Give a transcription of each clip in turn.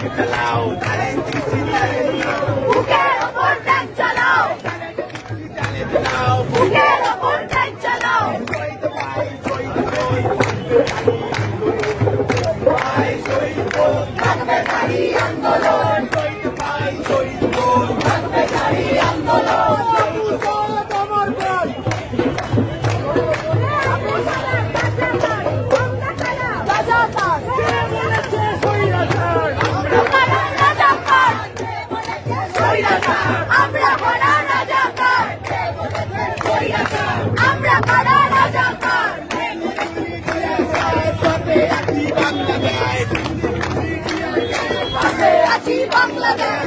চালাও বুকের ওপর ট্যাঙ্ক চালাও বুকের ওপর ট্যাঙ্ক চালাও থাকবে নারী আন্দোলন থাকবে নারী আন্দোলন আমরা করা রাজাকার আমরা করা রাজাকার পাশে আছি বাংলাদেশ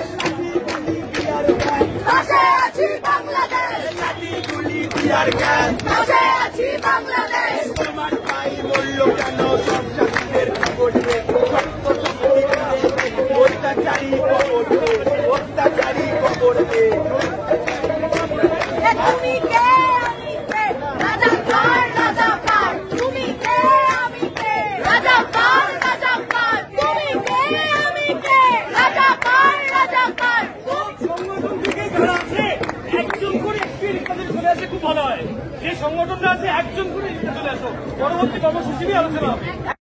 পাশে আছি বাংলাদেশ পাশে আছি বাংলাদেশ তোমার ভাই বলল কেন সব শাসনের করবে অত্যাচারী করবে তুমি কে আমি কে রাজাকার রাজাকার তুমি কে আমি কে রাজাকার রাজাকার তুমি কে আমি কে রাজাকার রাজাকার সংগঠন থেকে যারা আছে একজন করে এসপি রিক্সাতে চলে আসে খুব ভালো হয়। যে সংগঠনটা আছে একজন করে চলে আসো, পরবর্তী কর্মসূচি নিয়ে আলোচনা হবে।